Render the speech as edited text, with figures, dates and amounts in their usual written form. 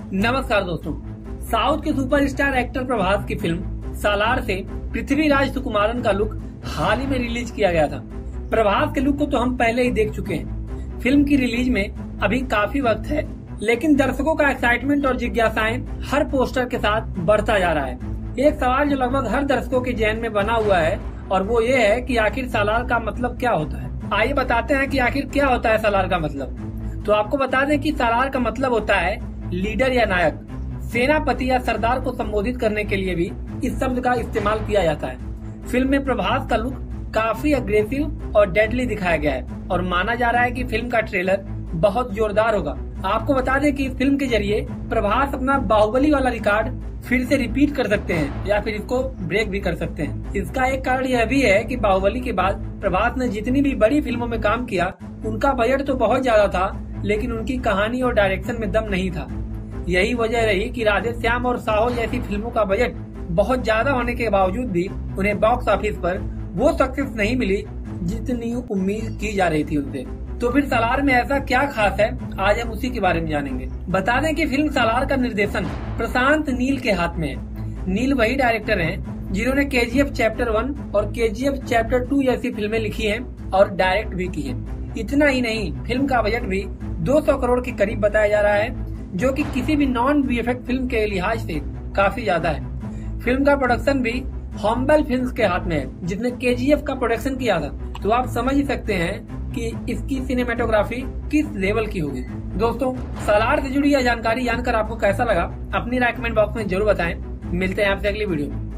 नमस्कार दोस्तों। साउथ के सुपरस्टार एक्टर प्रभास की फिल्म सालार से पृथ्वीराज सुकुमारन का लुक हाल ही में रिलीज किया गया था। प्रभास के लुक को तो हम पहले ही देख चुके हैं। फिल्म की रिलीज में अभी काफी वक्त है, लेकिन दर्शकों का एक्साइटमेंट और जिज्ञासाएं हर पोस्टर के साथ बढ़ता जा रहा है। एक सवाल जो लगभग हर दर्शकों के जहन में बना हुआ है और वो ये है कि आखिर सालार का मतलब क्या होता है। आइए बताते हैं कि आखिर क्या होता है सालार का मतलब। तो आपको बता दें कि सालार का मतलब होता है लीडर या नायक। सेनापति या सरदार को संबोधित करने के लिए भी इस शब्द का इस्तेमाल किया जाता है। फिल्म में प्रभास का लुक काफी अग्रेसिव और डेडली दिखाया गया है और माना जा रहा है कि फिल्म का ट्रेलर बहुत जोरदार होगा। आपको बता दें कि इस फिल्म के जरिए प्रभास अपना बाहुबली वाला रिकॉर्ड फिर से रिपीट कर सकते हैं या फिर इसको ब्रेक भी कर सकते हैं। इसका एक कारण यह भी है कि बाहुबली के बाद प्रभास ने जितनी भी बड़ी फिल्मों में काम किया उनका बजट तो बहुत ज्यादा था, लेकिन उनकी कहानी और डायरेक्शन में दम नहीं था। यही वजह रही कि राधेश्याम और साहो जैसी फिल्मों का बजट बहुत ज्यादा होने के बावजूद भी उन्हें बॉक्स ऑफिस पर वो सक्सेस नहीं मिली जितनी उम्मीद की जा रही थी उनसे। तो फिर सालार में ऐसा क्या खास है, आज हम उसी के बारे में जानेंगे। बता दें कि फिल्म सालार का निर्देशन प्रशांत नील के हाथ में है। नील वही डायरेक्टर हैं जिन्होंने KGF चैप्टर 1 और KGF चैप्टर 2 जैसी फिल्में लिखी हैं और डायरेक्ट भी की हैं। इतना ही नहीं, फिल्म का बजट भी 200 करोड़ के करीब बताया जा रहा है, जो कि किसी भी नॉन VFX फिल्म के लिहाज से काफी ज्यादा है। फिल्म का प्रोडक्शन भी हॉम्बल फिल्म्स के हाथ में है, जिसने KGF का प्रोडक्शन किया था। तो आप समझ ही सकते हैं कि इसकी सिनेमेटोग्राफी किस लेवल की होगी। दोस्तों, सालार से जुड़ी यह जानकारी जानकर आपको कैसा लगा, अपनी राय कमेंट बॉक्स में जरूर बताएं। मिलते हैं आपसे अगली वीडियो में।